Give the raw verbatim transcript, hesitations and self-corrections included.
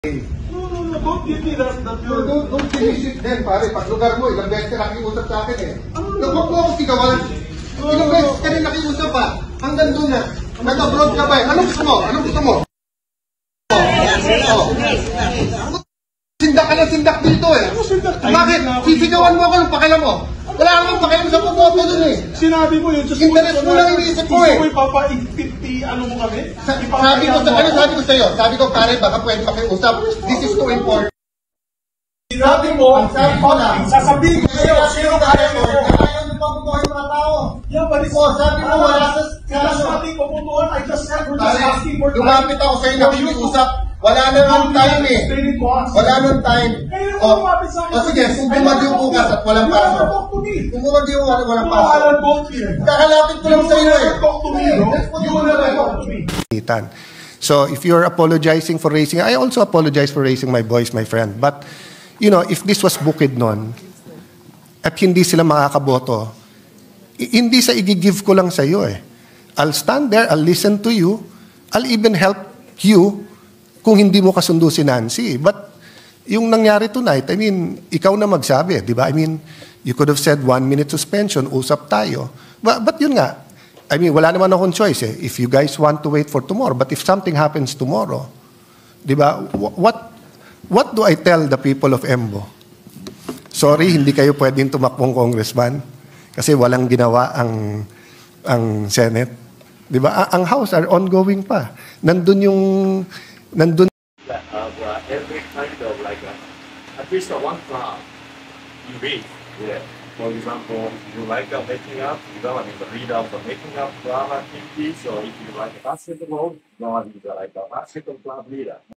No, no, no, don't give me that. that No, don't, don't finish it then, pare. Pag lugar mo, ilang beses ka nakiusap sa akin eh. Huwag mo ako sigawan. Ilang beses ka rin nakiusap pa. Hanggang doon na. Nag-abroad ka ba eh. Anong gusto mo? Anong gusto mo? Oh. Sindak ka na sindak dito eh. Bakit? Sisigawan mo ako ng pakialam mo. Wala akong pakialam sa pupoto dun eh. Sinabi mo yun. Interest mo lang iniisip ko eh. Gusto mo ipapa-fifty, ano mo kami? Sabi ko sa ano sabi ko sa'yo? Sabi ko, pare, baka pwede makiusap. This is too important. Sinabi mo, sabi ko lang, sasabihin ko sa'yo, sino kaya mo? Ayaw nyo pang bubuhay mga tao. Yeah, but it's... O, sabi mo, wala sa... Just nothing puputuan. I just said we're just asking for time. Lumapit ako sa'yo nakikiusap. Wala na nang time eh. Wala nang time. O, o sige, kung bumagyo bukas at walang pasok. Kung bumagyo walang walang pasok. Kakalapit ko lang sa'yo eh. So if you're apologizing for raising, I also apologize for raising my voice, my friend. But, you know, if this was Bukidnon, at hindi sila makakaboto, hindi sa i-give ko lang sa'yo eh. I'll stand there, I'll listen to you, I'll even help you kung hindi mo kasundo si Nancy. But yung nangyari tonight, I mean, ikaw na magsabi, di ba? I mean, you could have said one minute suspension, usap tayo. But, but yun nga, I mean, wala naman akong choice eh. If you guys want to wait for tomorrow, but if something happens tomorrow, di ba, what, what do I tell the people of Embo? Sorry, hindi kayo pwedeng tumakbong congressman kasi walang ginawa ang, ang Senate. Di ba? Ang House are ongoing pa. Nandun yung nandun of uh, every kind of like a, at least a one plan you read. Yeah. For example, if you like uh, making up, you know, I mean, the read of the making up drama activities, or if you like a basketball, you know, I mean, like a basketball club leader.